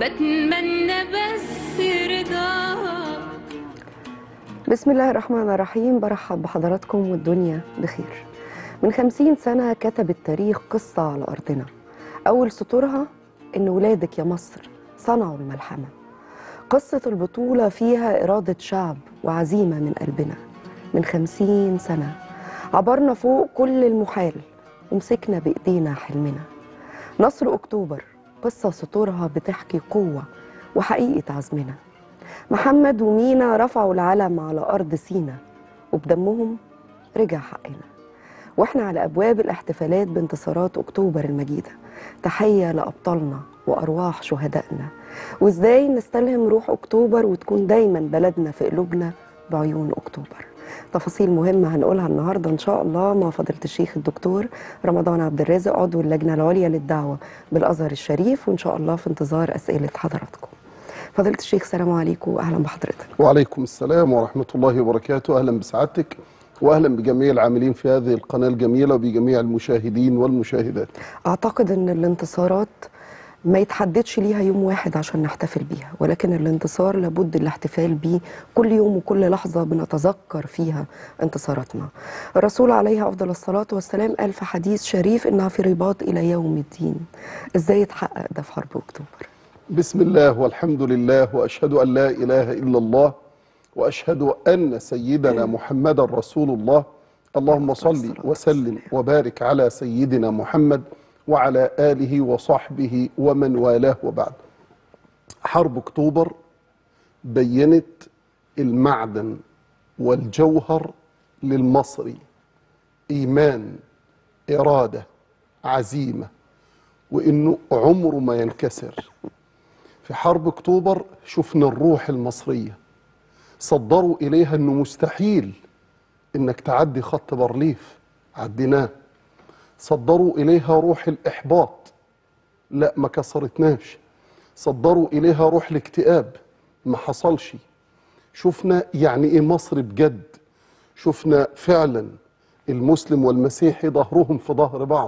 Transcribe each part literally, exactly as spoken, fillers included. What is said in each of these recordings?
بتمنى بس رضاك. بسم الله الرحمن الرحيم. برحب بحضراتكم والدنيا بخير. من خمسين سنة كتب التاريخ قصة على أرضنا، أول سطورها إن ولادك يا مصر صنعوا الملحمة. قصة البطولة فيها إرادة شعب وعزيمة من قلبنا. من خمسين سنة عبرنا فوق كل المحال ومسكنا بإيدينا حلمنا. نصر أكتوبر قصة سطورها بتحكي قوة وحقيقة عزمنا. محمد ومينا رفعوا العلم على أرض سينا وبدمهم رجع حقنا. واحنا على أبواب الاحتفالات بانتصارات أكتوبر المجيدة، تحية لأبطالنا وأرواح شهدائنا. وإزاي نستلهم روح أكتوبر وتكون دايما بلدنا في قلوبنا بعيون أكتوبر. تفاصيل مهمة هنقولها النهاردة إن شاء الله مع فضيلة الشيخ الدكتور رمضان عبد الرازق، عضو اللجنة العليا للدعوة بالأزهر الشريف، وإن شاء الله في انتظار أسئلة حضراتكم. فضيلة الشيخ السلام عليكم وأهلا بحضرتك. وعليكم السلام ورحمة الله وبركاته. أهلا بسعادتك وأهلا بجميع العاملين في هذه القناة الجميلة وبجميع المشاهدين والمشاهدات. أعتقد أن الانتصارات ما يتحددش ليها يوم واحد عشان نحتفل بيها، ولكن الانتصار لابد الاحتفال بيه كل يوم وكل لحظة بنتذكر فيها انتصاراتنا. الرسول عليه أفضل الصلاة والسلام قال في حديث شريف إنها في رباط إلى يوم الدين. إزاي يتحقق ده في حرب أكتوبر؟ بسم الله والحمد لله وأشهد أن لا إله إلا الله وأشهد أن سيدنا محمدا رسول الله. اللهم صل وسلم وبارك على سيدنا محمد وعلى آله وصحبه ومن والاه وبعد. حرب أكتوبر بينت المعدن والجوهر للمصري: إيمان، إرادة، عزيمة، وإنه عمره ما ينكسر. في حرب أكتوبر شفنا الروح المصرية، صدروا إليها أنه مستحيل إنك تعدي خط بارليف، عديناه. صدروا إليها روح الإحباط، لا ما كسرتناش. صدروا إليها روح الاكتئاب، ما حصلش. شفنا يعني إيه مصر بجد. شفنا فعلا المسلم والمسيحي ظهرهم في ظهر بعض،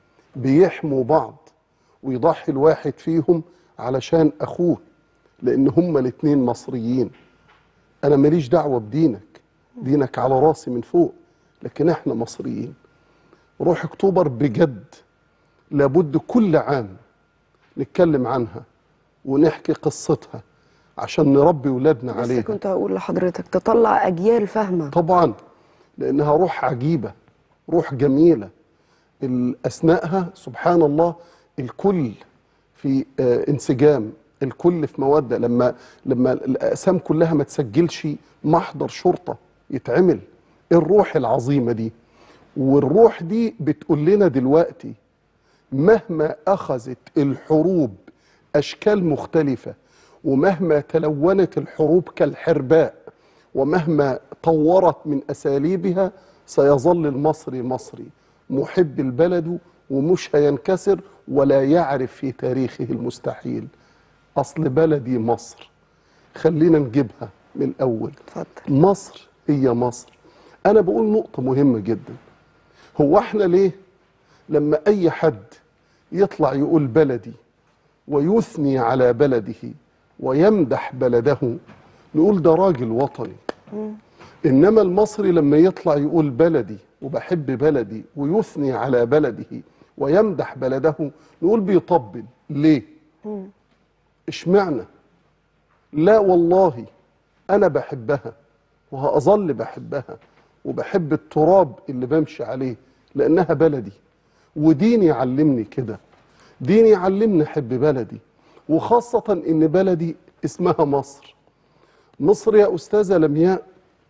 بيحموا بعض، ويضحي الواحد فيهم علشان أخوه، لأن هما الاتنين مصريين. أنا ماليش دعوة بدينك، دينك على راسي من فوق، لكن احنا مصريين. روح أكتوبر بجد لابد كل عام نتكلم عنها ونحكي قصتها عشان نربي ولادنا عليها. بس كنت هقول لحضرتك تطلع أجيال فاهمة. طبعا، لأنها روح عجيبة، روح جميلة. أثناءها سبحان الله الكل في انسجام، الكل في مودة. لما لما الأقسام كلها ما تسجلش محضر شرطة يتعمل. الروح العظيمة دي، والروح دي بتقول لنا دلوقتي مهما أخذت الحروب أشكال مختلفة، ومهما تلونت الحروب كالحرباء، ومهما طورت من أساليبها، سيظل المصري مصري محب البلد ومش هينكسر ولا يعرف في تاريخه المستحيل. أصل بلدي مصر، خلينا نجيبها من الأول. اتفضل. مصر هي مصر. أنا بقول نقطة مهمة جدا. هو احنا ليه لما أي حد يطلع يقول بلدي ويثني على بلده ويمدح بلده نقول ده راجل وطني؟ إنما المصري لما يطلع يقول بلدي وبحب بلدي ويثني على بلده ويمدح بلده نقول بيطبل. ليه؟ اشمعنى؟ لا والله أنا بحبها وهأظل بحبها، وبحب التراب اللي بمشي عليه لأنها بلدي، وديني علمني كده. ديني علمني أحب بلدي، وخاصة إن بلدي اسمها مصر. مصر يا أستاذة لمياء،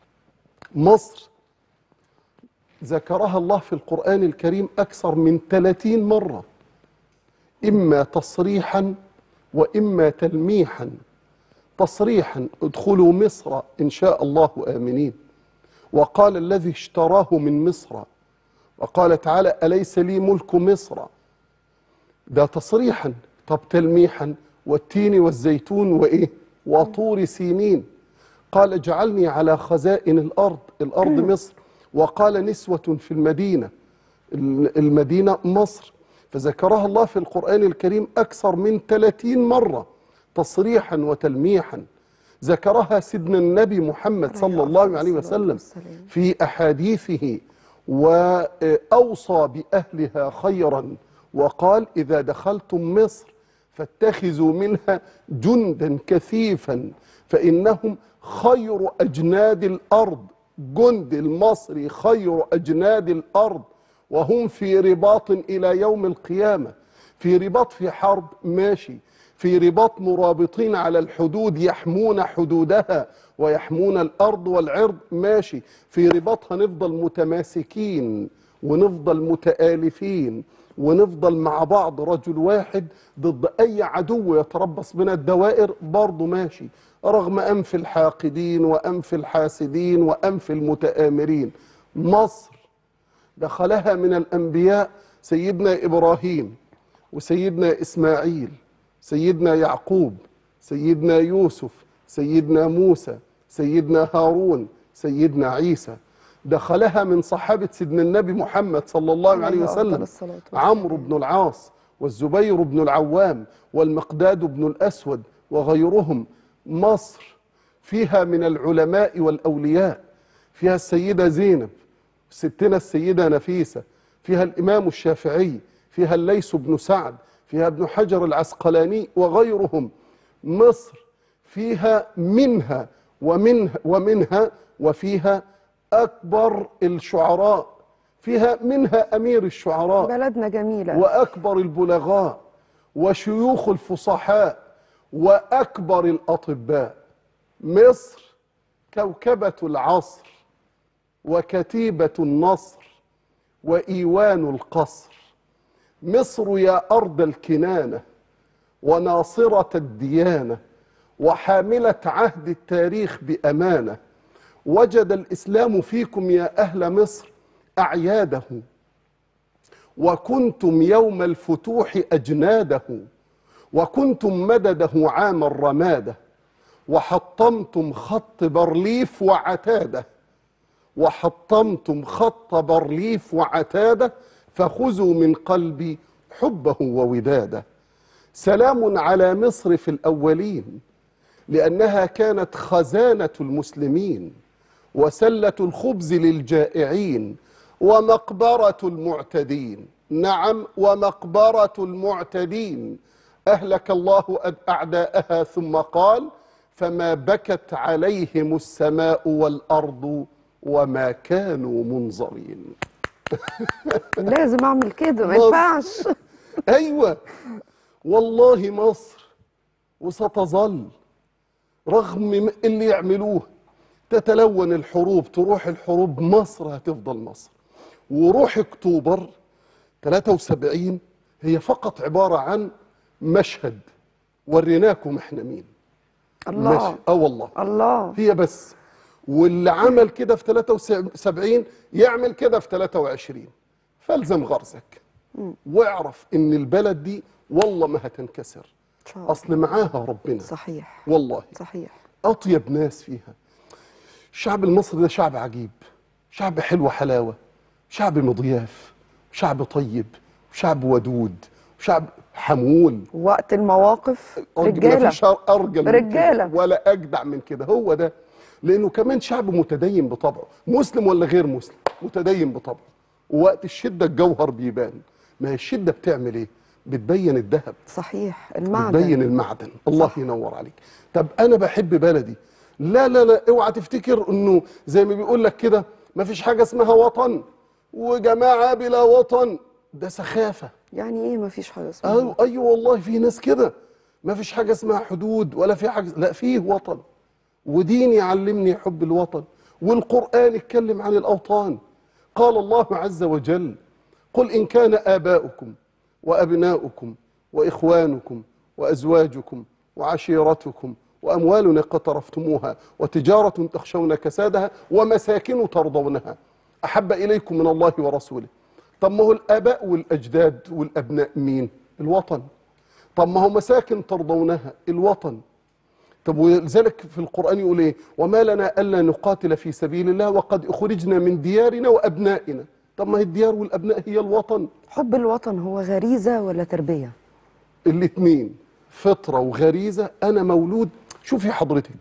مصر ذكرها الله في القرآن الكريم أكثر من ثلاثين مرة، إما تصريحا وإما تلميحا. تصريحا: ادخلوا مصر إن شاء الله آمنين. وقال الذي اشتراه من مصر، وقال تعالى: أليس لي ملك مصر. ده تصريحا. طب تلميحا: والتين والزيتون وإيه وطور سينين. قال: اجعلني على خزائن الأرض، الأرض مصر. وقال: نسوة في المدينة، المدينة مصر. فذكرها الله في القرآن الكريم أكثر من ثلاثين مرة تصريحا وتلميحا، ذكرها سيدنا النبي محمد صلى الله عليه وسلم في أحاديثه، وأوصى بأهلها خيرا وقال: إذا دخلتم مصر فاتخذوا منها جندا كثيفا فإنهم خير أجناد الأرض. جند المصري خير أجناد الأرض، وهم في رباط إلى يوم القيامة. في رباط في حرب ماشي، في رباط مرابطين على الحدود يحمون حدودها ويحمون الأرض والعرض ماشي، في رباط هنفضل متماسكين ونفضل متآلفين ونفضل مع بعض رجل واحد ضد أي عدو يتربص بنا الدوائر برضه ماشي، رغم أنف الحاقدين وأنف الحاسدين وأنف المتآمرين. مصر دخلها من الأنبياء سيدنا إبراهيم وسيدنا إسماعيل، سيدنا يعقوب، سيدنا يوسف، سيدنا موسى، سيدنا هارون، سيدنا عيسى. دخلها من صحابة سيدنا النبي محمد صلى الله عليه وسلم عمرو بن العاص والزبير بن العوام والمقداد بن الأسود وغيرهم. مصر فيها من العلماء والأولياء، فيها السيدة زينب، ستنا السيدة نفيسة، فيها الإمام الشافعي، فيها الليث بن سعد، فيها ابن حجر العسقلاني وغيرهم. مصر فيها منها ومنها ومنها وفيها أكبر الشعراء، فيها منها أمير الشعراء، بلدنا جميلة، وأكبر البلغاء وشيوخ الفصحاء وأكبر الأطباء. مصر كوكبة العصر وكتيبة النصر وإيوان القصر. مصر يا أرض الكنانة وناصرة الديانة وحاملة عهد التاريخ بأمانة. وجد الإسلام فيكم يا أهل مصر أعياده، وكنتم يوم الفتوح أجناده، وكنتم مدده عام الرمادة، وحطمتم خط برليف وعتاده، وحطمتم خط برليف وعتاده، فخذوا من قلبي حبه ووداده. سلام على مصر في الأولين، لأنها كانت خزانة المسلمين وسلة الخبز للجائعين ومقبرة المعتدين. نعم، ومقبرة المعتدين. أهلك الله أعداءها ثم قال: فما بكت عليهم السماء والأرض وما كانوا منظرين. لازم أعمل كده، ما ينفعش. أيوة والله مصر وستظل رغم اللي يعملوه. تتلون الحروب، تروح الحروب، مصر هتفضل مصر. وروح اكتوبر ثلاثة وسبعين هي فقط عبارة عن مشهد وريناكم احنا مين. الله. اه والله الله. هي بس. واللي عمل كده في ثلاثة وسبعين يعمل كده في ثلاثة وعشرين. فالزم غرزك واعرف ان البلد دي والله ما هتنكسر، اصل معاها ربنا. صحيح والله صحيح. اطيب ناس فيها. الشعب المصري ده شعب عجيب، شعب حلو حلاوه، شعب مضياف، شعب طيب، شعب ودود، شعب حمول. وقت المواقف رجاله، مفيش ارجل من رجاله كده ولا اجدع من كده. هو ده، لانه كمان شعب متدين بطبعه، مسلم ولا غير مسلم متدين بطبعه. ووقت الشده الجوهر بيبان. ما هي الشده بتعمل ايه؟ بتبين الذهب. صحيح، المعدن، بتبين المعدن. الله صح. ينور عليك. طب انا بحب بلدي. لا لا لا، اوعى تفتكر انه زي ما بيقول لك كده مفيش حاجه اسمها وطن وجماعه بلا وطن. ده سخافه. يعني ايه مفيش حاجه اسمها؟ ايوه ايوه والله في ناس كده. مفيش حاجه اسمها حدود ولا في حاجه، لا فيه وطن، ودين يعلمني حب الوطن، والقرآن اتكلم عن الأوطان. قال الله عز وجل: قل إن كان آباؤكم وأبناؤكم وإخوانكم وأزواجكم وعشيرتكم وأموال اقترفتموها وتجارة تخشون كسادها ومساكن ترضونها أحب إليكم من الله ورسوله. طب ما هو الآباء والأجداد والأبناء مين؟ الوطن. طب ما هو مساكن ترضونها، الوطن. طب ولذلك في القرآن يقول ايه؟ وما لنا ألا نقاتل في سبيل الله وقد أخرجنا من ديارنا وأبنائنا. طب ما هي الديار والأبناء هي الوطن. حب الوطن هو غريزة ولا تربية؟ الاثنين. فطرة وغريزة، أنا مولود. شوفي حضرتك،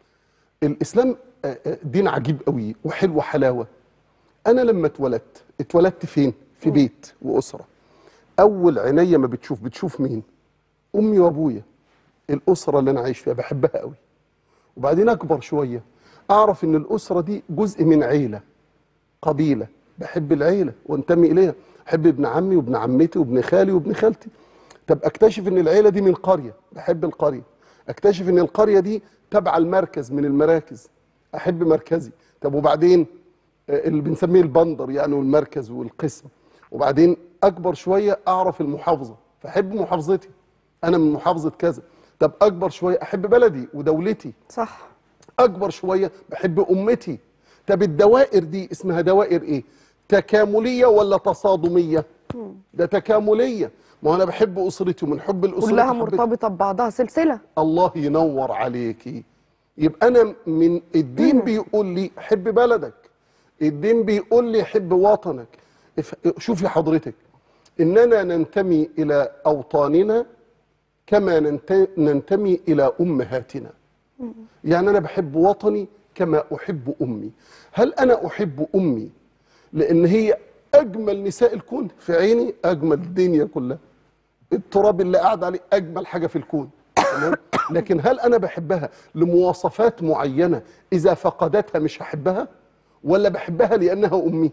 الإسلام دين عجيب قوي وحلو حلاوة. أنا لما اتولدت اتولدت فين؟ في بيت وأسرة. أول عينيا ما بتشوف بتشوف مين؟ أمي وأبويا. الأسرة اللي أنا عايش فيها بحبها قوي. وبعدين أكبر شوية أعرف إن الأسرة دي جزء من عيلة، قبيلة، بحب العيلة وانتمي إليها، أحب ابن عمي وابن عمتي وابن خالي وابن خالتي. طب أكتشف إن العيلة دي من قرية، بحب القرية. أكتشف إن القرية دي تبع المركز من المراكز، أحب مركزي. طب وبعدين اللي بنسميه البندر يعني، والمركز والقسم. وبعدين أكبر شوية أعرف المحافظة، فأحب محافظتي، أنا من محافظة كذا. طب أكبر شوية أحب بلدي ودولتي. صح. أكبر شوية بحب أمتي. طب الدوائر دي اسمها دوائر إيه؟ تكاملية ولا تصادمية؟ ده تكاملية. ما أنا بحب أسرتي، ومن حب الأسرة كلها مرتبطة ببعضها، سلسلة. الله ينور عليكي. يبقى أنا من الدين بيقول لي حب بلدك، الدين بيقول لي حب وطنك. شوفي حضرتك، إننا ننتمي إلى أوطاننا كما ننتمي إلى أمهاتنا. يعني أنا بحب وطني كما أحب أمي. هل أنا أحب أمي لأن هي أجمل نساء الكون في عيني؟ أجمل الدنيا كلها، التراب اللي قاعد عليه أجمل حاجة في الكون، تمام؟ لكن هل أنا بحبها لمواصفات معينة إذا فقدتها مش هحبها؟ ولا بحبها لأنها أمي؟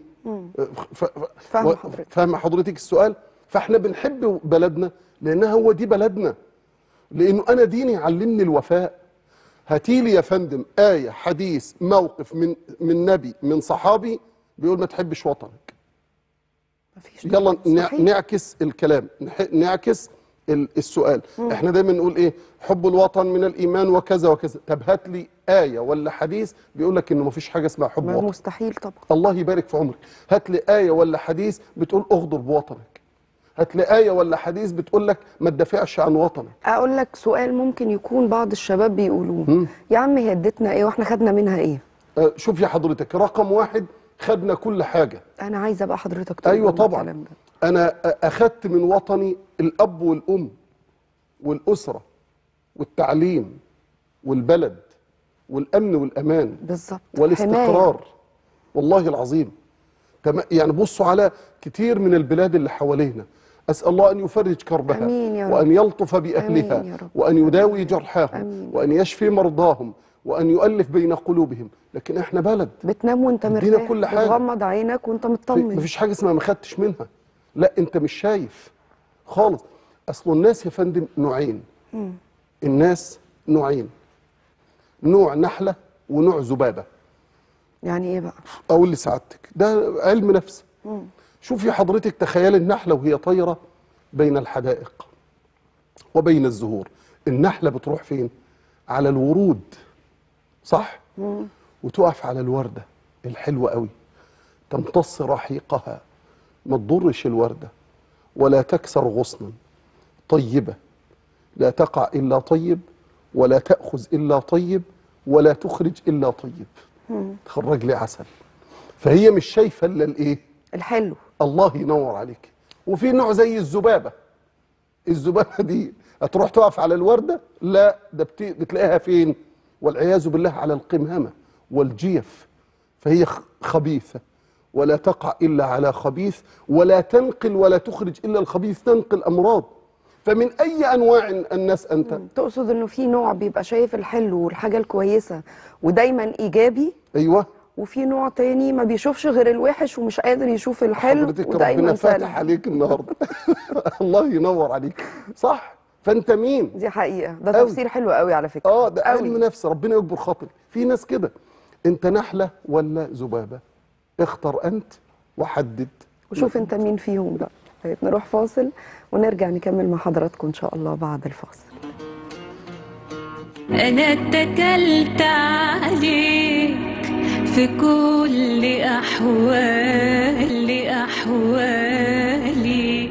فاهمة حضرتك. فاهمة حضرتك السؤال؟ فاحنا بنحب بلدنا لأنها هو دي بلدنا، لأنه أنا ديني علمني الوفاء. هاتيلي يا فندم آية، حديث، موقف من من نبي، من صحابي بيقول ما تحبش وطنك. مفيش. يلا صحيح. نعكس الكلام، نعكس السؤال. مم. احنا دايما نقول ايه؟ حب الوطن من الايمان وكذا وكذا. طب هات لي آية ولا حديث بيقول لك انه ما فيش حاجة اسمها حب وطن. مستحيل طبعا. الله يبارك في عمرك. هات لي آية ولا حديث بتقول اغدر بوطنك. هات لي آية ولا حديث بتقول لك ما تدافعش عن وطنك. اقول لك سؤال ممكن يكون بعض الشباب بيقولوه، يا عم هي ادتنا ايه واحنا خدنا منها ايه؟ آه شوف يا حضرتك، رقم واحد خدنا كل حاجة. انا عايزه بقى حضرتك تقول. ايوه طبعا ده. انا اخدت من وطني الاب والام والاسره والتعليم والبلد والامن والامان بالظبط، والاستقرار. حماية. والله العظيم يعني بصوا على كتير من البلاد اللي حوالينا، اسال الله ان يفرج كربها، آمين يا رب. وان يلطف باهلها، آمين يا رب. وان يداوي جرحاهم، آمين. وان يشفي مرضاهم، وان يؤلف بين قلوبهم. لكن احنا بلد بتنام وانت مرتاح، كل حاجة. بتغمض عينك وانت مطمن، مفيش حاجه اسمها ما خدتش منها. لا، انت مش شايف خالص. اصل الناس يا فندم نوعين. مم. الناس نوعين، نوع نحله ونوع ذبابه. يعني ايه بقى؟ اقول لسعادتك، ده علم نفس. مم. شوفي حضرتك، تخيلي النحله وهي طايره بين الحدائق وبين الزهور. النحله بتروح فين؟ على الورود، صح؟ مم. وتقف على الورده الحلوه قوي، تمتص رحيقها، ما تضرش الوردة ولا تكسر غصنا، طيبة لا تقع إلا طيب، ولا تأخذ إلا طيب، ولا تخرج إلا طيب. مم. تخرج لي عسل. فهي مش شايفة إلا الإيه؟ الحلو. الله ينور عليك. وفي نوع زي الذبابة. الذبابة دي هتروح تقف على الوردة؟ لا، ده بتلاقيها فين؟ والعياذ بالله على القمامة والجيف. فهي خبيثة ولا تقع إلا على خبيث، ولا تنقل ولا تخرج إلا الخبيث، تنقل أمراض. فمن أي أنواع الناس أنت؟ تقصد أنه في نوع بيبقى شايف الحلو والحاجة الكويسة ودايما إيجابي. أيوة. وفي نوع تاني ما بيشوفش غير الوحش ومش قادر يشوف الحلو ودايما ربنا فاتح عليك النهارده. الله ينور عليك، صح. فأنت مين؟ دي حقيقة، ده تفسير حلو قوي على فكرة. اه ده علم نفس، ربنا يكبر خاطرك. في ناس كده، أنت نحلة ولا ذبابة؟ اختر أنت وحدد وشوف أنت مين فيهم بقى. طيب نروح فاصل ونرجع نكمل مع حضراتكم إن شاء الله بعد الفاصل. أنا اتكلت عليك في كل أحوالي أحوالي.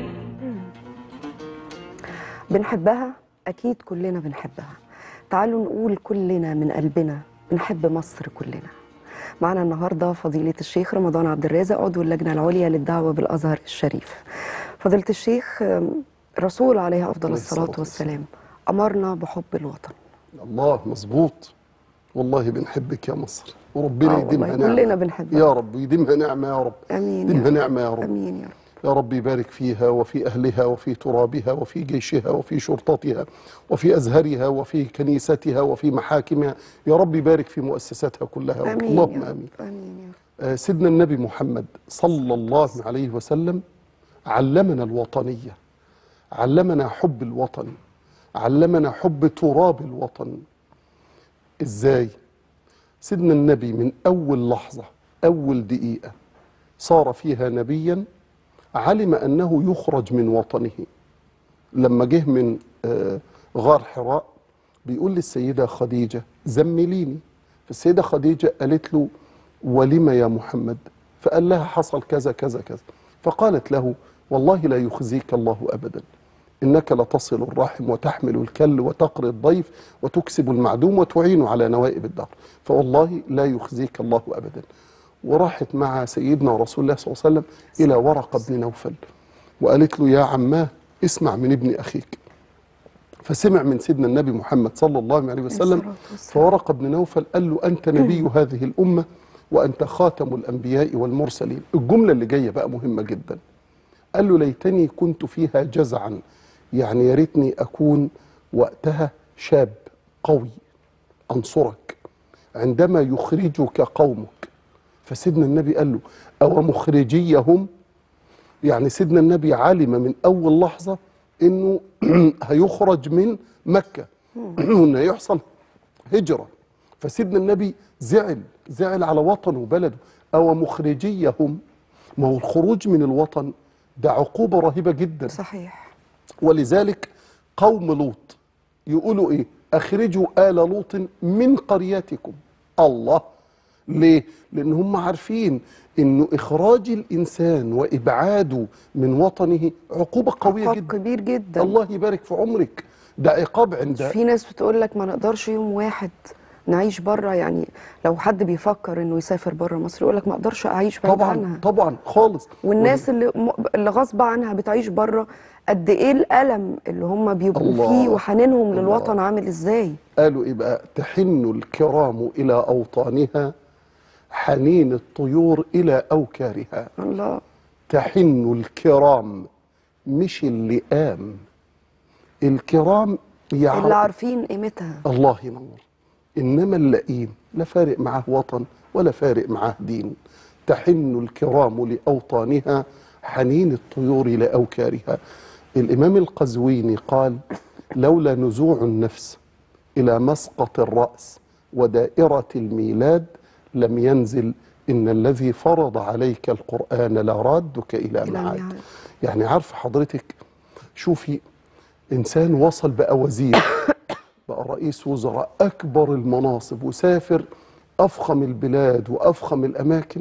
بنحبها، أكيد كلنا بنحبها. تعالوا نقول كلنا من قلبنا بنحب مصر كلنا. معنا النهارده فضيلة الشيخ رمضان عبد الرازق، عضو اللجنة العليا للدعوة بالأزهر الشريف. فضيلة الشيخ، رسول عليه أفضل الصلاة والسلام أمرنا بحب الوطن. الله مظبوط. والله بنحبك يا مصر، وربنا آه يديمها والله نعمة كلنا بنحبها يا رب، يديمها نعمة يا رب. آمين يديمها يا رب. نعمة يا رب. آمين يا رب. يا رب يبارك فيها وفي أهلها وفي ترابها وفي جيشها وفي شرطتها وفي أزهرها وفي كنيستها وفي محاكمها. يا رب يبارك في مؤسساتها كلها. آمين اللهم يا رب. آمين. آمين يا رب. آه، سيدنا النبي محمد صلى الله عليه وسلم علمنا الوطنية، علمنا حب الوطن، علمنا حب تراب الوطن. إزاي؟ سيدنا النبي من أول لحظة، أول دقيقة صار فيها نبيا، علم أنه يخرج من وطنه. لما جه من آه، غار حراء بيقول للسيدة خديجة زمليني، فالسيدة خديجة قالت له ولم يا محمد؟ فقال لها حصل كذا كذا كذا. فقالت له والله لا يخزيك الله أبدا، إنك لتصل الرحم وتحمل الكل وتقري الضيف وتكسب المعدوم وتعين على نوائب الدهر، فوالله لا يخزيك الله أبدا. وراحت مع سيدنا رسول الله صلى الله عليه وسلم إلى ورقة بن نوفل وقالت له يا عماه اسمع من ابن أخيك. فسمع من سيدنا النبي محمد صلى الله عليه وسلم. فورقة بن نوفل قال له أنت نبي هذه الأمة وأنت خاتم الأنبياء والمرسلين. الجملة اللي جاية بقى مهمة جدا. قال له ليتني كنت فيها جزعا، يعني يا ريتني أكون وقتها شاب قوي أنصرك عندما يخرجك قومك. فسيدنا النبي قال له أو مخرجيهم، يعني سيدنا النبي علم من أول لحظة إنه هيخرج من مكة وإنه هيحصل هجرة. فسيدنا النبي زعل زعل على وطنه وبلده. أو مخرجيهم، ما هو الخروج من الوطن ده عقوبة رهيبة جدا. صحيح. ولذلك قوم لوط يقولوا إيه؟ أخرجوا آل لوط من قريتكم. الله، ليه؟ لأن هم عارفين إنه إخراج الإنسان وإبعاده من وطنه عقوبة قوية عقاب جدا. كبير جدا. الله يبارك في عمرك، ده عقاب عند. في ناس بتقول لك ما نقدرش يوم واحد نعيش بره، يعني لو حد بيفكر انه يسافر بره مصر يقول لك ما اقدرش اعيش بعيد طبعا عنها. طبعا خالص. والناس اللي م... اللي غصب عنها بتعيش بره، قد ايه الالم اللي هم بيبقوا الله. فيه وحنينهم الله. للوطن عامل ازاي. قالوا إيه بقى؟ تحن الكرام إلى أوطانها حنين الطيور إلى أوكارها. الله. تحن الكرام، مش اللئام، الكرام يعرف اللي عارفين قيمتها. الله ينور. إنما اللئيم لا فارق معاه وطن ولا فارق معاه دين. تحن الكرام لأوطانها حنين الطيور لأوكارها. الإمام القزويني قال لولا نزوع النفس إلى مسقط الرأس ودائرة الميلاد لم ينزل إن الذي فرض عليك القرآن لرادك إلى معاد. يعني عارف حضرتك، شوفي إنسان وصل بقى وزير بقى رئيس وزراء، أكبر المناصب، وسافر أفخم البلاد وأفخم الأماكن،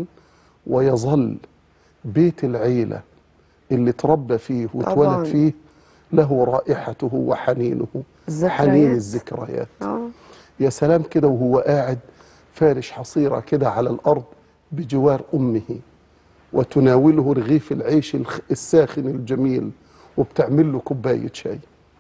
ويظل بيت العيلة اللي تربى فيه واتولد فيه له رائحته وحنينه، حنين الذكريات. آه. يا سلام كده وهو قاعد فارش حصيرة كده على الأرض بجوار أمه، وتناوله رغيف العيش الساخن الجميل وبتعمل له كوباية شاي.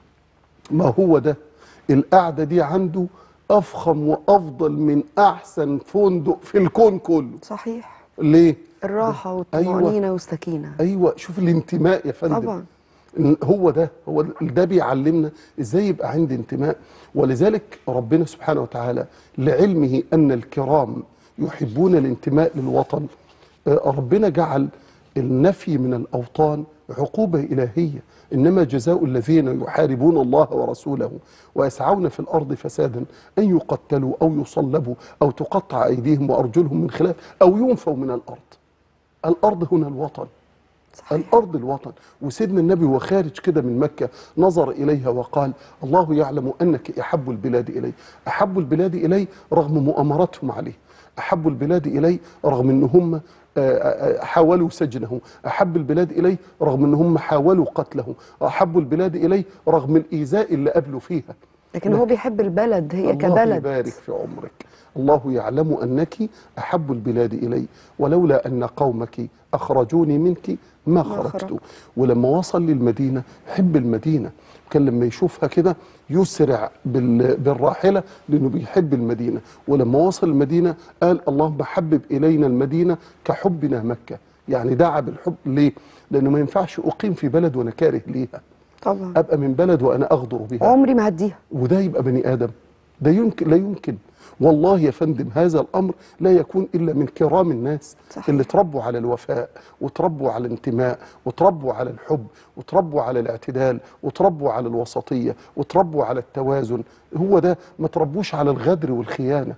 ما هو ده القعدة دي عنده أفخم وأفضل من أحسن فندق في الكون كله. صحيح. ليه؟ الراحة والطمأنينة أيوة. والسكينة. أيوة، شوف الانتماء يا فندم. طبعا. هو ده هو ده بيعلمنا ازاي يبقى عندي انتماء. ولذلك ربنا سبحانه وتعالى لعلمه ان الكرام يحبون الانتماء للوطن، ربنا جعل النفي من الاوطان عقوبه الهيه. انما جزاء الذين يحاربون الله ورسوله ويسعون في الارض فسادا ان يقتلوا او يصلبوا او تقطع ايديهم وارجلهم من خلاف او ينفوا من الارض. الارض هنا الوطن. صحيح. الأرض الوطن. وسيدنا النبي وخارج كده من مكة نظر إليها وقال الله يعلم أنك أحب البلاد إلي، أحب البلاد إلي رغم مؤامرتهم عليه، أحب البلاد إلي رغم أن هم حاولوا سجنه، أحب البلاد إلي رغم أن هم حاولوا قتله، أحب البلاد إلي رغم الإيذاء اللي قابلوا فيها. لكن هو بيحب البلد هي الله كبلد. يبارك في عمرك. الله يعلم أنك أحب البلاد إلي ولولا أن قومك أخرجوني منك ما خرجت. ولما وصل للمدينة حب المدينة، كان لما يشوفها كده يسرع بالراحلة لأنه بيحب المدينة. ولما وصل المدينة قال اللهم حبب إلينا المدينة كحبنا مكة. يعني دعا بالحب. ليه؟ لأنه ما ينفعش أقيم في بلد وأنا كاره ليها. طبعا أبقى من بلد وأنا أغدر بها، عمري ما هديها. وده يبقى بني آدم؟ ده يمكن؟ لا يمكن. والله يا فندم هذا الأمر لا يكون إلا من كرام الناس. صحيح. اللي تربوا على الوفاء وتربوا على الانتماء وتربوا على الحب وتربوا على الاعتدال وتربوا على الوسطية وتربوا على التوازن. هو ده، ما تربوش على الغدر والخيانة.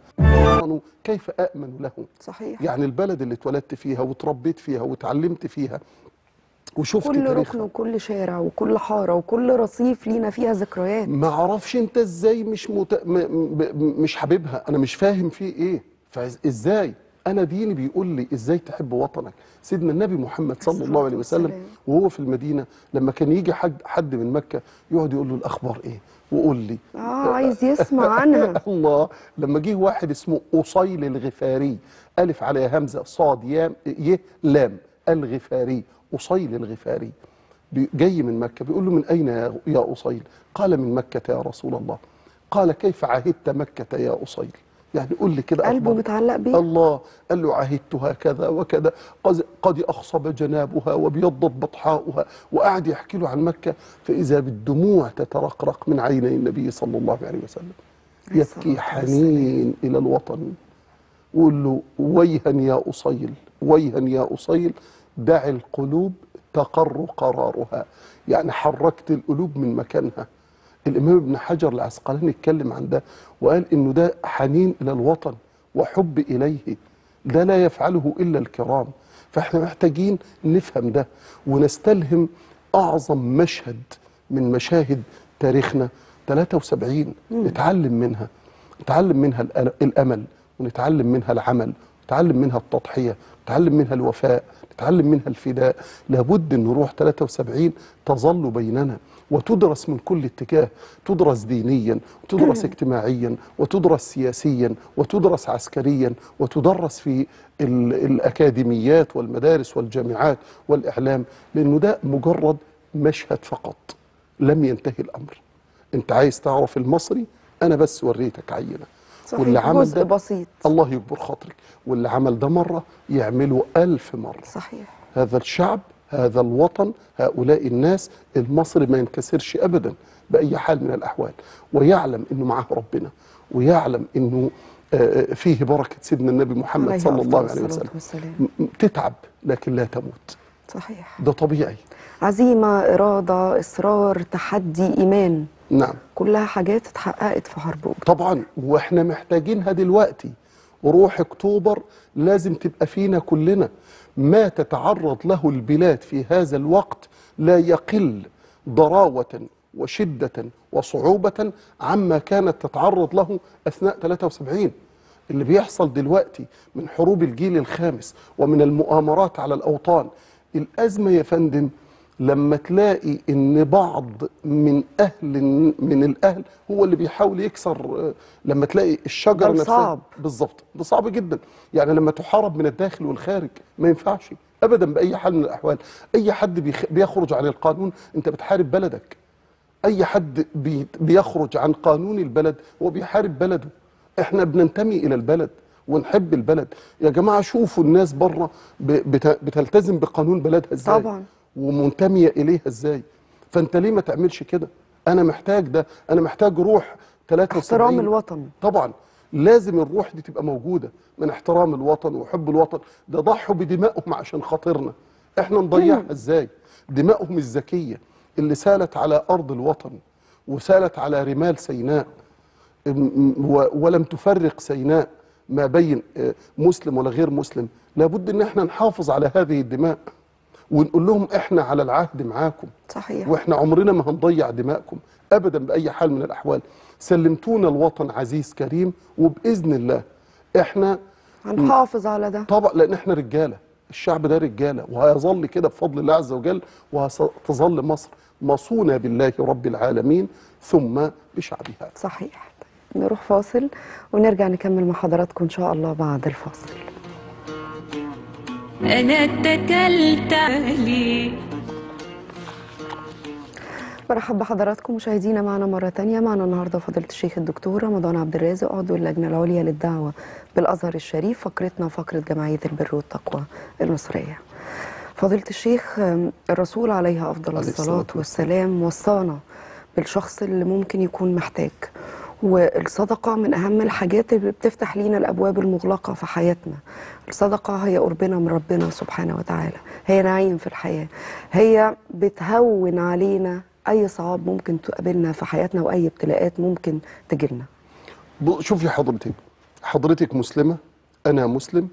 كيف أأمن لهم؟ صحيح. يعني البلد اللي اتولدت فيها وتربيت فيها وتعلمت فيها وشفت كل تاريخها، ركن وكل شارع وكل حاره وكل رصيف لينا فيها ذكريات. ما اعرفش انت ازاي مش مت... م... م... مش حاببها. انا مش فاهم فيه ايه. فازاي انا ديني بيقول لي ازاي تحب وطنك. سيدنا النبي محمد صلى الله عليه وسلم وهو في المدينه لما كان يجي حد حد من مكه يقعد يقول له الاخبار ايه وقول لي. اه عايز يسمع عنها. الله. لما جه واحد اسمه أصيل الغفاري، الف على همزه صاد يام ي لام الغفاري، أصيل الغفاري جاي من مكة، بيقول له من أين يا أصيل؟ قال من مكة يا رسول الله. قال كيف عهدت مكة يا أصيل؟ يعني قول لي كده. قلبه متعلق بيه. الله. قال له عهدتها كذا وكذا، قد أخصب جنابها وابيضت بطحاؤها، وقعد يحكي له عن مكة. فإذا بالدموع تترقرق من عيني النبي صلى الله عليه وسلم، يبكي حنين إلى الوطن. وقول له ويها يا أصيل، ويها يا أصيل، دع القلوب تقر قرارها. يعني حركت القلوب من مكانها. الإمام ابن حجر العسقلاني اتكلم عن ده وقال إنه ده حنين إلى الوطن وحب إليه، ده لا يفعله إلا الكرام. فإحنا محتاجين نفهم ده ونستلهم أعظم مشهد من مشاهد تاريخنا ثلاثة وسبعين، نتعلم منها. نتعلم منها الأمل، ونتعلم منها العمل، نتعلم منها التضحية، نتعلم منها الوفاء، نتعلم منها الفداء. لابد أن روح ثلاثة وسبعين تظل بيننا وتدرس من كل اتجاه، تدرس دينيا وتدرس اجتماعيا وتدرس سياسيا وتدرس عسكريا وتدرس في الأكاديميات والمدارس والجامعات والإعلام، لأنه ده مجرد مشهد فقط، لم ينتهي الأمر. أنت عايز تعرف المصري؟ أنا بس وريتك عينة. صحيح. واللي عمل جزء ده بسيط. الله يكبر خاطرك. واللي عمل ده مرة يعمله ألف مرة. صحيح. هذا الشعب، هذا الوطن، هؤلاء الناس، المصري ما ينكسرش أبدا بأي حال من الأحوال، ويعلم أنه معه ربنا، ويعلم أنه فيه بركة سيدنا النبي محمد صلى الله عليه وسلم. تتعب لكن لا تموت. صحيح. ده طبيعي. عزيمة، إرادة، إصرار، تحدي، إيمان. نعم. كلها حاجات اتحققت في حرب أكتوبر. طبعا، واحنا محتاجينها دلوقتي. روح أكتوبر لازم تبقى فينا كلنا. ما تتعرض له البلاد في هذا الوقت لا يقل ضراوة وشدة وصعوبة عما كانت تتعرض له أثناء ثلاثة وسبعين. اللي بيحصل دلوقتي من حروب الجيل الخامس ومن المؤامرات على الأوطان، الأزمة يا فندم لما تلاقي ان بعض من اهل من الاهل هو اللي بيحاول يكسر، لما تلاقي الشجره نفسها صعب. بالظبط، ده صعب جدا. يعني لما تحارب من الداخل والخارج ما ينفعش ابدا باي حال من الاحوال. اي حد بيخرج عن القانون انت بتحارب بلدك. اي حد بيخرج عن قانون البلد هو بيحارب بلده. احنا بننتمي الى البلد ونحب البلد يا جماعه. شوفوا الناس بره بتلتزم بقانون بلدها ازاي طبعا، ومنتميه اليها ازاي. فانت ليه ما تعملش كده؟ انا محتاج ده. انا محتاج روح ثلاثة وسبعين. احترام الوطن. طبعا لازم الروح دي تبقى موجوده، من احترام الوطن وحب الوطن. ده ضحوا بدمائهم عشان خاطرنا، احنا نضيعها ازاي؟ دمائهم الزكيه اللي سالت على ارض الوطن وسالت على رمال سيناء ولم تفرق سيناء ما بين مسلم ولا غير مسلم. لابد ان احنا نحافظ على هذه الدماء ونقول لهم احنا على العهد معاكم. صحيح. واحنا عمرنا ما هنضيع دماءكم ابدا باي حال من الاحوال. سلمتونا الوطن عزيز كريم، وباذن الله احنا هنحافظ على ده. طبعا لان احنا رجاله، الشعب ده رجاله وهيظل كده بفضل الله عز وجل، وهتظل مصر مصونة بالله رب العالمين ثم بشعبها. صحيح. طيب نروح فاصل ونرجع نكمل مع حضراتكم إن شاء الله بعد الفاصل. أنا اتكلت عليه. برحب بحضراتكم مشاهدينا معنا مرة تانية. معنا النهاردة فضيلة الشيخ الدكتور رمضان عبد الرازق عضو اللجنة العليا للدعوة بالأزهر الشريف. فقرتنا فقرة جمعية البر والتقوى المصرية. فضيلة الشيخ، الرسول عليه أفضل عليه الصلاة والسلام وصانا بالشخص اللي ممكن يكون محتاج، والصدقة من أهم الحاجات اللي بتفتح لينا الأبواب المغلقة في حياتنا. الصدقة هي قربنا من ربنا سبحانه وتعالى، هي نعيم في الحياة، هي بتهون علينا أي صعاب ممكن تقابلنا في حياتنا وأي ابتلاءات ممكن تجيلنا. شوفي حضرتك، حضرتك مسلمة، أنا مسلم،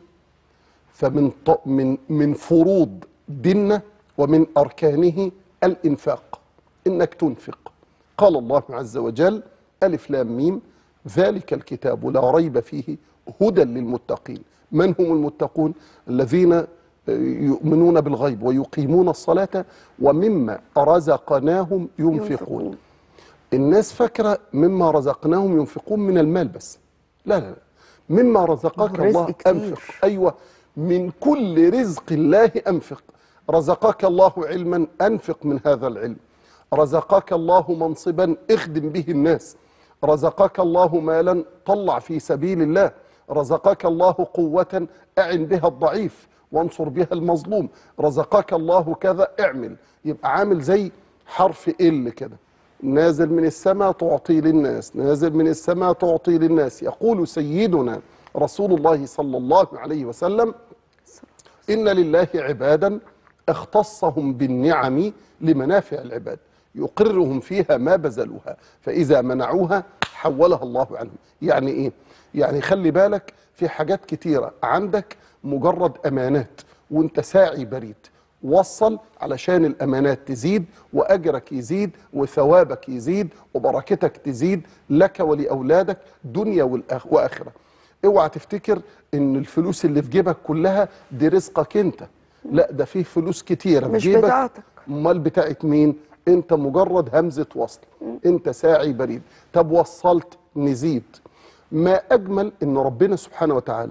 فمن من من فروض ديننا ومن أركانه الإنفاق، إنك تنفق. قال الله عز وجل: ألف لام ميم ذلك الكتاب لا ريب فيه هدى للمتقين. من هم المتقون؟ الذين يؤمنون بالغيب ويقيمون الصلاة ومما رزقناهم ينفقون. الناس فاكرة مما رزقناهم ينفقون من المال بس، لا لا لا، مما رزقك الله أنفق. أيوة، من كل رزق الله أنفق. رزقك الله علما، أنفق من هذا العلم. رزقك الله منصبا، اخدم به الناس. رزقك الله مالا، طلع في سبيل الله. رزقك الله قوة، أعن بها الضعيف وانصر بها المظلوم. رزقك الله كذا، اعمل. يبقى عامل زي حرف ال كده، نازل من السماء تعطي للناس، نازل من السماء تعطي للناس. يقول سيدنا رسول الله صلى الله عليه وسلم: إن لله عبادا اختصهم بالنعم لمنافع العباد، يقرهم فيها ما بذلوها، فإذا منعوها حولها الله عنهم. يعني إيه؟ يعني خلي بالك في حاجات كتيرة عندك مجرد أمانات وانت ساعي بريد، وصل علشان الأمانات تزيد وأجرك يزيد وثوابك يزيد وبركتك تزيد لك ولأولادك دنيا وآخرة. اوعى تفتكر ان الفلوس اللي في جيبك كلها دي رزقك انت، لا، ده فيه فلوس كتيرة في جيبك. مش بتاعتك. امال بتاعت مين؟ انت مجرد همزة وصل، انت ساعي بريد. طب وصلت نزيد. ما أجمل ان ربنا سبحانه وتعالى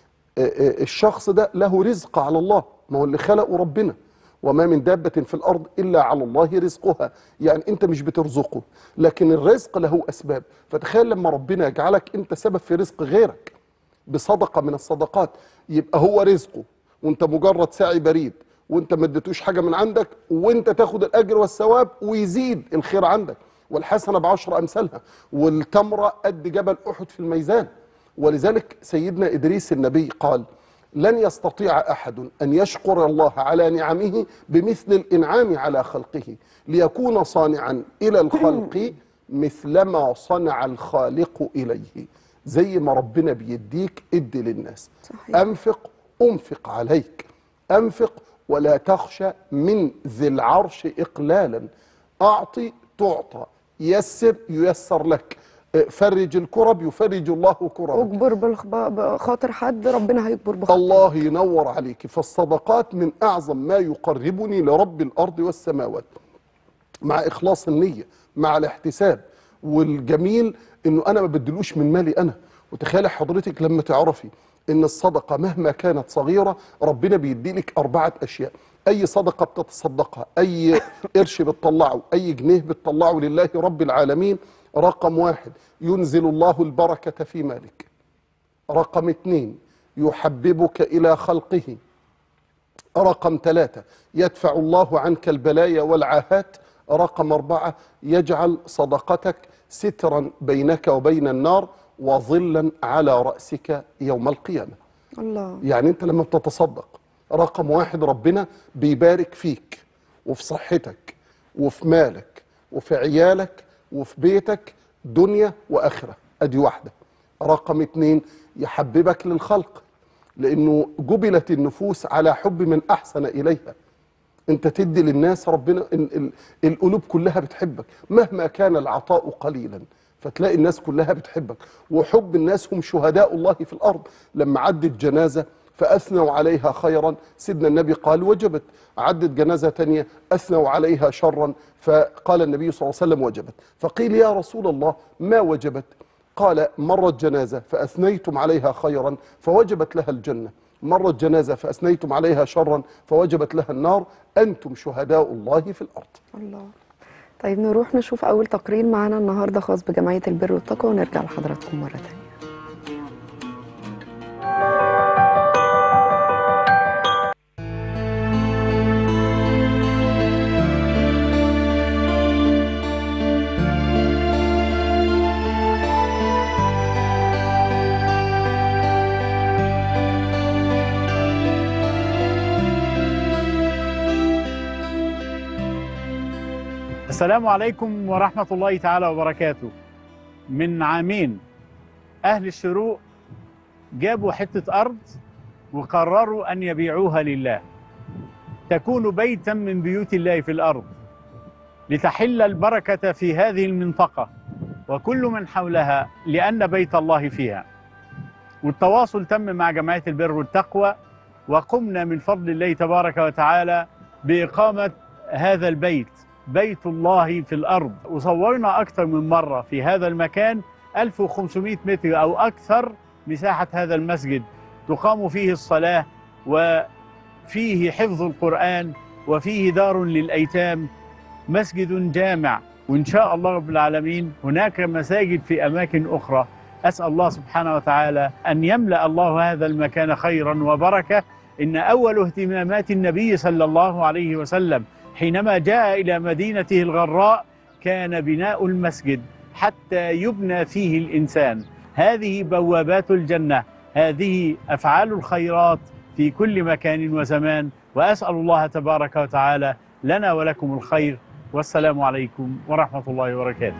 الشخص ده له رزق على الله، ما هو اللي خلقه ربنا. وما من دابة في الأرض إلا على الله رزقها. يعني أنت مش بترزقه، لكن الرزق له أسباب. فتخيل لما ربنا يجعلك أنت سبب في رزق غيرك بصدقة من الصدقات، يبقى هو رزقه وأنت مجرد ساعي بريد، وأنت ما اديتوش حاجة من عندك، وأنت تاخد الأجر والثواب ويزيد الخير عندك. والحسنة بعشر أمثالها، والتمرة قد جبل أحد في الميزان. ولذلك سيدنا إدريس النبي قال: لن يستطيع أحد أن يشكر الله على نعمه بمثل الإنعام على خلقه، ليكون صانعا إلى الخلق مثلما صنع الخالق إليه. زي ما ربنا بيديك ادي للناس. صحيح. أنفق أنفق عليك، أنفق ولا تخشى من ذي العرش إقلالا. أعطي تعطى، يسر ييسر لك، فرج الكرب يفرج الله كربك. اجبر بخاطر حد ربنا هيجبر بخاطر. الله ينور عليك. فالصدقات من أعظم ما يقربني لرب الأرض والسماوات، مع إخلاص النية، مع الاحتساب. والجميل إنه أنا ما بدلوش من مالي أنا. وتخيل حضرتك لما تعرفي إن الصدقة مهما كانت صغيرة ربنا بيديلك أربعة أشياء. أي صدقة بتتصدقها، أي قرش بتطلعه، أي جنيه بتطلعه لله رب العالمين، رقم واحد ينزل الله البركة في مالك. رقم اثنين يحببك إلى خلقه. رقم ثلاثة يدفع الله عنك البلايا والعاهات. رقم أربعة يجعل صدقتك سترا بينك وبين النار وظلا على رأسك يوم القيامة. الله. يعني أنت لما بتتصدق، رقم واحد ربنا بيبارك فيك وفي صحتك وفي مالك وفي عيالك وفي بيتك دنيا وآخرة، أدي واحدة. رقم اتنين يحببك للخلق، لأنه جبلت النفوس على حب من أحسن إليها. أنت تدي للناس، ربنا القلوب كلها بتحبك مهما كان العطاء قليلا، فتلاقي الناس كلها بتحبك. وحب الناس هم شهداء الله في الأرض. لما عدت جنازة فأثنوا عليها خيرا، سيدنا النبي قال وجبت. عدت جنازة تانية أثنوا عليها شرا، فقال النبي صلى الله عليه وسلم وجبت. فقيل يا رسول الله ما وجبت؟ قال مرت جنازة فأثنيتم عليها خيرا فوجبت لها الجنة، مرت جنازة فأثنيتم عليها شرا فوجبت لها النار، أنتم شهداء الله في الأرض. الله. طيب نروح نشوف أول تقرير معنا النهاردة خاص بجمعية البر والتقوى ونرجع لحضراتكم مرة تانية. السلام عليكم ورحمة الله تعالى وبركاته. من عامين أهل الشروق جابوا حتة أرض وقرروا أن يبيعوها لله، تكون بيتا من بيوت الله في الأرض، لتحل البركة في هذه المنطقة وكل من حولها، لأن بيت الله فيها. والتواصل تم مع جمعية البر والتقوى، وقمنا من فضل الله تبارك وتعالى بإقامة هذا البيت، بيت الله في الأرض. وصورنا أكثر من مرة في هذا المكان ألف وخمسمائة متر أو أكثر مساحة هذا المسجد، تقام فيه الصلاة وفيه حفظ القرآن وفيه دار للأيتام، مسجد جامع. وإن شاء الله رب العالمين هناك مساجد في أماكن أخرى. أسأل الله سبحانه وتعالى أن يملأ الله هذا المكان خيرا وبركة. إن أول اهتمامات النبي صلى الله عليه وسلم حينما جاء إلى مدينته الغراء كان بناء المسجد حتى يبنى فيه الإنسان. هذه بوابات الجنة، هذه أفعال الخيرات في كل مكان وزمان. وأسأل الله تبارك وتعالى لنا ولكم الخير، والسلام عليكم ورحمة الله وبركاته.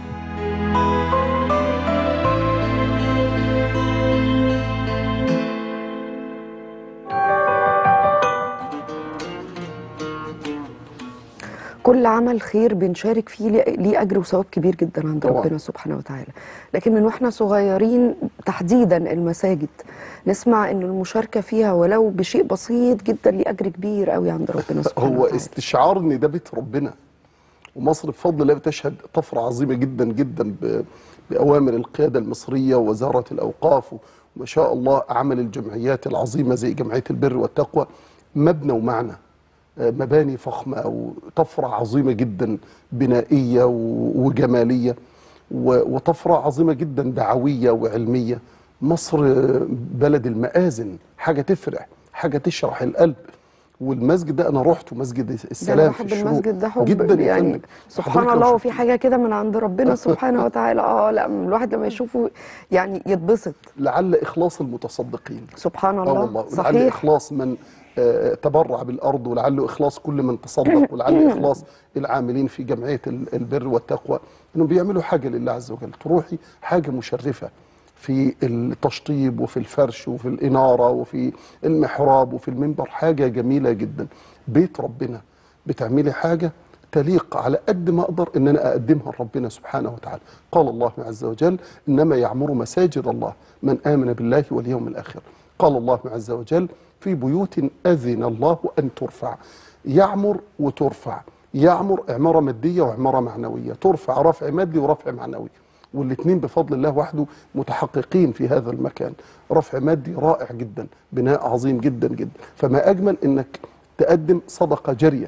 كل عمل خير بنشارك فيه ليه أجر وثواب كبير جدا عند طبعا. ربنا سبحانه وتعالى. لكن من واحنا صغيرين تحديدا المساجد نسمع ان المشاركة فيها ولو بشيء بسيط جدا ليه أجر كبير قوي عند ربنا سبحانه هو وتعالى. استشعار ان ده بيت ربنا. ومصر بفضل الله بتشهد طفرة عظيمة جدا جدا بأوامر القيادة المصرية ووزارة الأوقاف، وما شاء الله عمل الجمعيات العظيمة زي جمعية البر والتقوى، مبنى ومعنى، مباني فخمة وطفرة عظيمة جدا بنائية وجمالية، وطفرة عظيمة جدا دعوية وعلمية. مصر بلد المآذن، حاجة تفرح، حاجة تشرح القلب. والمسجد ده انا رحته، مسجد السلام في الشروق، المسجد ده حب جدا يعني سبحان الله. وفي حاجه كده من عند ربنا سبحانه وتعالى. اه لا الواحد لما يشوفه يعني يتبسط. لعل اخلاص المتصدقين سبحان الله. اه والله. صحيح. ولعل اخلاص من آه تبرع بالارض، ولعله اخلاص كل من تصدق، ولعل اخلاص العاملين في جمعيه البر والتقوى انهم بيعملوا حاجه لله عز وجل. تروحي حاجه مشرفه في التشطيب وفي الفرش وفي الإنارة وفي المحراب وفي المنبر، حاجة جميلة جدا. بيت ربنا بتعملي حاجة تليق على قد ما أقدر إن أنا أقدمها لربنا سبحانه وتعالى. قال الله عز وجل إنما يعمر مساجد الله من آمن بالله واليوم الآخر. قال الله عز وجل في بيوت أذن الله أن ترفع. يعمر وترفع، يعمر عمارة مادية وعمارة معنوية، ترفع رفع مادي ورفع معنوي، والاثنين بفضل الله وحده متحققين في هذا المكان. رفع مادي رائع جدا، بناء عظيم جدا جدا. فما أجمل إنك تقدم صدقة جارية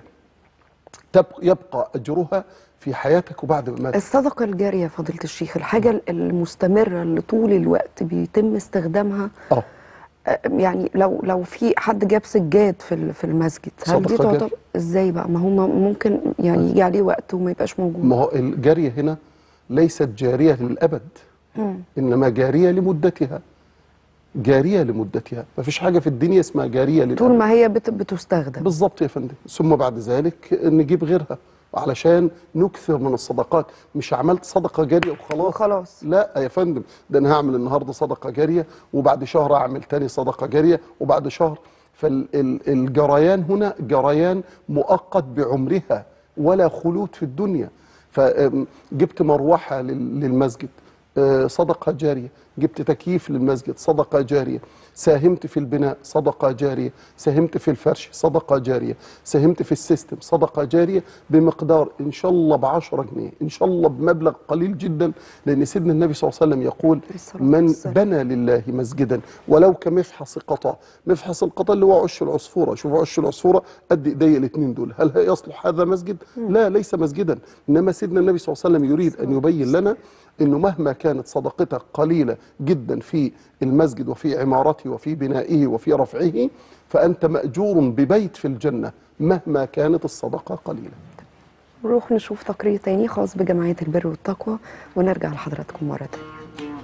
يبقى أجرها في حياتك وبعد ما مات. الصدقة الجارية فضيلة الشيخ، الحاجة المستمرة اللي طول الوقت بيتم استخدامها. اه يعني لو لو في حد جاب سجاد في في المسجد، هل دي تعتبر ازاي بقى؟ ما هو ممكن يعني يجي عليه وقت وما يبقاش موجود. ما هو الجارية هنا ليست جارية للأبد، مم. إنما جارية لمدتها، جارية لمدتها. ما فيش حاجة في الدنيا اسمها جارية للأبد طول ما هي بت بتستخدم. بالظبط يا فندم. ثم بعد ذلك نجيب غيرها علشان نكثر من الصدقات. مش عملت صدقة جارية وخلاص وخلاص لا يا فندم، ده أنا هعمل النهاردة صدقة جارية وبعد شهر أعمل تاني صدقة جارية وبعد شهر. فالجريان هنا جريان مؤقت بعمرها ولا خلود في الدنيا. فجبت مروحة للمسجد، آه، صدقة جارية، جبت تكييف للمسجد صدقة جارية، ساهمت في البناء صدقة جارية، ساهمت في الفرش صدقة جارية، ساهمت في السيستم صدقة جارية بمقدار إن شاء الله بعشرة جنيه، إن شاء الله بمبلغ قليل جدا، لأن سيدنا النبي صلى الله عليه وسلم يقول من بنى لله مسجدا ولو كمفحص قطع، مفحص القطع اللي هو عش العصفورة، شوفوا عش العصفورة قد إيديا الاثنين دول، هل يصلح هذا مسجد؟ لا، ليس مسجدا، إنما سيدنا النبي صلى الله عليه وسلم يريد أن يبين لنا إنه مهما كانت صدقتك قليلة جدا في المسجد وفي عمارته وفي بنائه وفي رفعه، فأنت مأجور ببيت في الجنة مهما كانت الصدقة قليلة. نروح نشوف تقرير تاني خاص بجمعية البر والتقوى ونرجع لحضراتكم مرة تانية.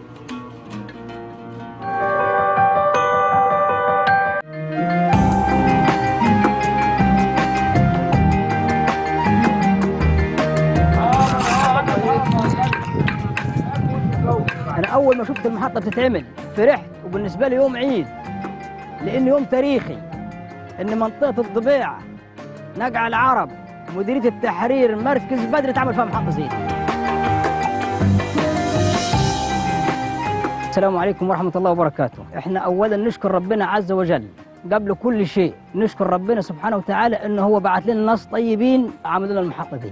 أنا أول ما شفت المحطة بتتعمل فرحت، وبالنسبة لي يوم عيد، لأنه يوم تاريخي إن منطقة الضبيعة نقع العرب مديرية التحرير مركز بدر تعمل فيها محطة زي دي. السلام عليكم ورحمة الله وبركاته. إحنا أولا نشكر ربنا عز وجل قبل كل شيء، نشكر ربنا سبحانه وتعالى إنه هو بعث لنا ناس طيبين عملوا لنا المحطة دي.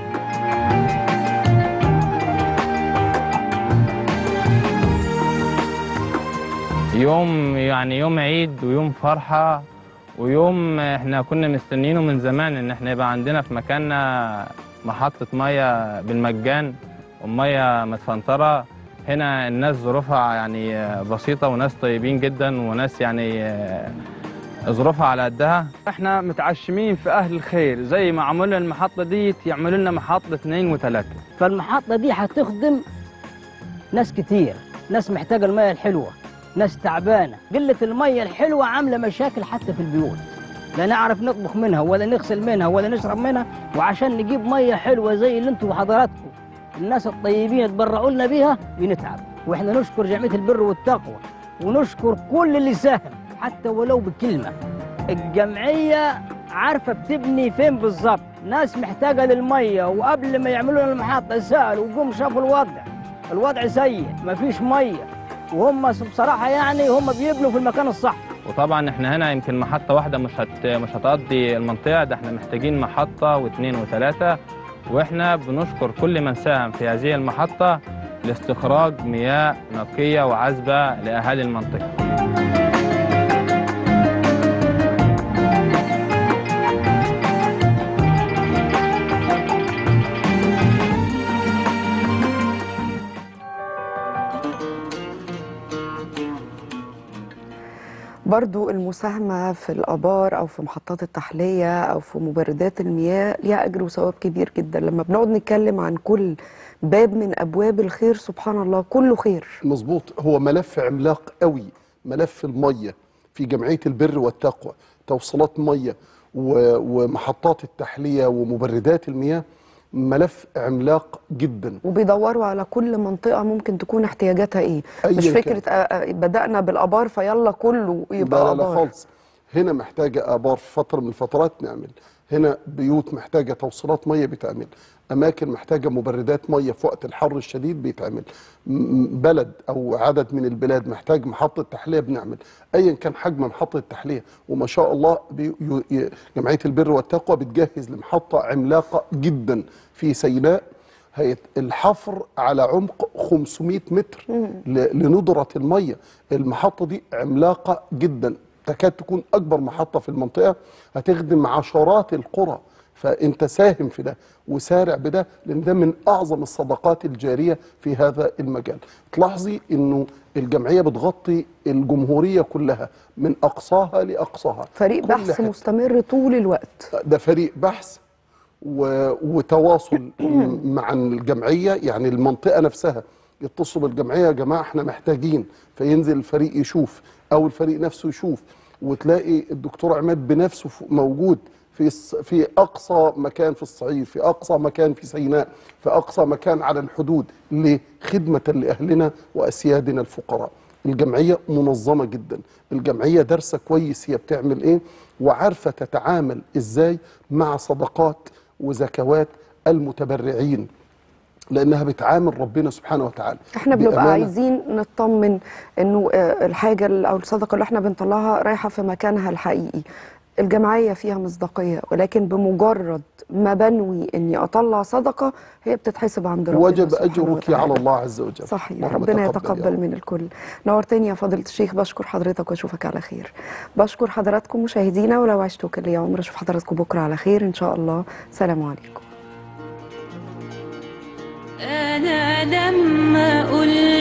يوم يعني يوم عيد ويوم فرحة ويوم احنا كنا مستنيينه من زمان، ان احنا يبقى عندنا في مكاننا محطة مية بالمجان ومية متفنطرة. هنا الناس ظروفها يعني بسيطة وناس طيبين جدا وناس يعني ظروفها على قدها. احنا متعشمين في اهل الخير، زي ما عملنا المحطة دي يعملوا لنا محطة اثنين وثلاثة. فالمحطة دي هتخدم ناس كتير، ناس محتاجة المية الحلوة، ناس تعبانة. قلة المية الحلوة عاملة مشاكل حتى في البيوت، لا نعرف نطبخ منها ولا نغسل منها ولا نشرب منها، وعشان نجيب مية حلوة زي اللي انتوا وحضراتكم الناس الطيبين يتبرعوا لنا بيها بنتعب. واحنا نشكر جمعية البر والتقوى ونشكر كل اللي ساهم حتى ولو بكلمة. الجمعية عارفة بتبني فين بالظبط، ناس محتاجة للمية، وقبل ما يعملوا لنا المحطة سألوا وقوم شافوا الوضع، الوضع سيء مفيش مية، وهم بصراحة يعني هم بيبنوا في المكان الصح. وطبعا احنا هنا يمكن محطة واحدة مش هت مش هتقضي المنطقة، ده احنا محتاجين محطة واثنين وثلاثة، واحنا بنشكر كل من ساهم في هذه المحطة لاستخراج مياه نقية وعذبة لأهالي المنطقة. برضو المساهمة في الآبار أو في محطات التحلية أو في مبردات المياه ليها أجر وثواب كبير جدا. لما بنقعد نتكلم عن كل باب من أبواب الخير سبحان الله كله خير. مظبوط، هو ملف عملاق قوي، ملف المية في جمعية البر والتقوى، توصيلات مية ومحطات التحلية ومبردات المياه، ملف عملاق جدا، وبيدوروا على كل منطقة ممكن تكون احتياجاتها ايه، مش فكرة كان. بدأنا بالآبار فيلا كله يبقى لا آبار. لا خالص، هنا محتاجة آبار في فترة من الفترات نعمل، هنا بيوت محتاجة توصيلات مية بيتعمل، أماكن محتاجة مبردات مية في وقت الحر الشديد بيتعمل، بلد أو عدد من البلاد محتاج محطة تحلية بنعمل، أيا كان حجم محطة التحلية. وما شاء الله جمعية البر والتقوى بتجهز لمحطة عملاقة جدا في سيناء، الحفر على عمق خمسمائة متر لندرة المية. المحطة دي عملاقة جدا، تكاد تكون أكبر محطة في المنطقة، هتخدم عشرات القرى. فأنت ساهم في ده وسارع بده، لأن ده من أعظم الصدقات الجارية في هذا المجال. تلاحظي أنه الجمعية بتغطي الجمهورية كلها من أقصاها لأقصاها، فريق بحث حتى. مستمر طول الوقت. ده فريق بحث وتواصل مع الجمعية، يعني المنطقة نفسها يتصلوا بالجمعية يا جماعة احنا محتاجين، فينزل الفريق يشوف أو الفريق نفسه يشوف، وتلاقي الدكتور عماد بنفسه موجود في في أقصى مكان في الصعيد، في أقصى مكان في سيناء، في أقصى مكان على الحدود، لخدمة لأهلنا وأسيادنا الفقراء. الجمعية منظمة جدا، الجمعية دارسة كويس هي بتعمل إيه، وعارفة تتعامل إزاي مع صدقات وزكوات المتبرعين. لانها بتعامل ربنا سبحانه وتعالى. احنا بنبقى بأمانة. عايزين نطمن انه آه، الحاجه ال- او الصدقه اللي احنا بنطلعها رايحه في مكانها الحقيقي. الجمعيه فيها مصداقيه، ولكن بمجرد ما بنوي اني اطلع صدقه هي بتتحسب عند ربنا وجب سبحانه اجرك وتعالى. على الله عز وجل. صحيح، اللهم ربنا تقبل يا يتقبل رب. من الكل. نورتني يا فضيلة الشيخ، بشكر حضرتك واشوفك على خير. بشكر حضراتكم مشاهدينا، ولو عشتوا كل يوم اشوف حضراتكم بكره على خير ان شاء الله. سلام عليكم. أنا لما قلت